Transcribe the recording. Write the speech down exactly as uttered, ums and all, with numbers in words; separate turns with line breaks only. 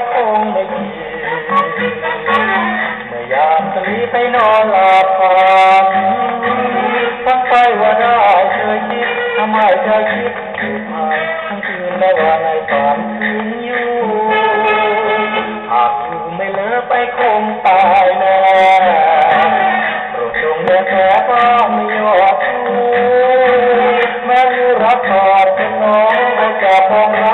คงไม่ดีเมื่อยามตลีไปนอนหลับฝันฟังไปว่าได้เคยคิดทำให้เธอคิดผิดไปทั้งคืนและวันในฝันคืนอยู่หากอยู่ไม่เลิกไปคงตายแน่โปรดจงเลือกแค่ฟ้าไม่ยอดชูแม้รักขาดเป็นน้องให้แก่พองรั